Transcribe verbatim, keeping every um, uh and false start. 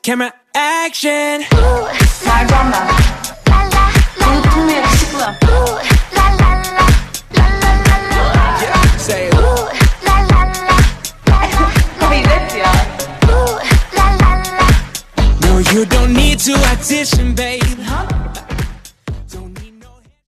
camera action. Mercan ben. Unuttum mu yakışıklı? Yeah, say it. Hayret ya. No, you don't need to audition, babe.